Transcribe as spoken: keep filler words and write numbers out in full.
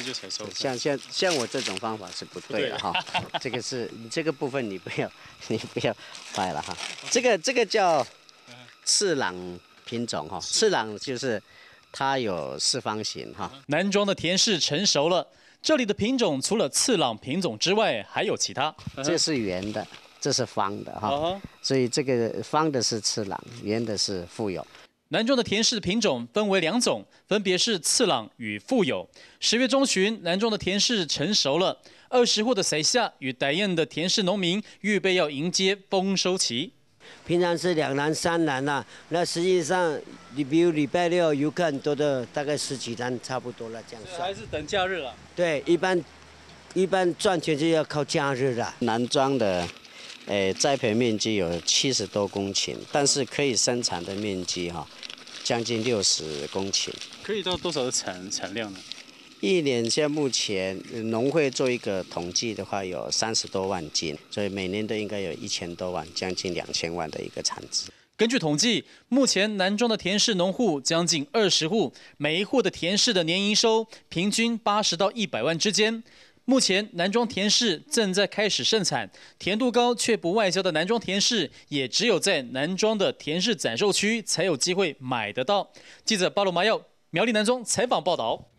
就采收。 像像像我这种方法是不对的哈，这个是你这个部分你不要你不要坏了哈。这个这个叫次朗品种哈，次朗就是它有四方形哈。 南庄的甜柿成熟了，这里的品种除了次朗品种之外，还有其他。 这是圆的，这是方的哈， Uh-huh. 所以这个方的是次朗，圆的是富有。 南庄的甜柿品种分为两种，分别是次朗与富有。十月中旬，南庄的甜柿成熟了，二十户的塞夏与傣燕的甜柿农民预备要迎接丰收期。 平常是两篮三篮呐、啊，那实际上你比如礼拜六游客很多的，大概十几篮差不多了这样算。 还是等假日了。 对，一般一般赚钱就要靠假日了。 南庄的。诶，栽培面积有七十多公顷，但是可以生产的面积哈，将近六十公顷。 可以到多少的产产量呢？ 一年现在目前农会做一个统计的话，有三十多万斤，所以每年都应该有一千多万，将近两千万的一个产值。 根据统计，目前南庄的甜柿农户将近二十户，每一户的甜柿的年营收平均八十到一百万之间。目前南庄甜柿正在开始盛产，甜度高却不外销的南庄甜柿，也只有在南庄的甜柿展售区才有机会买得到。记者巴罗麻耀苗栗南庄采访报道。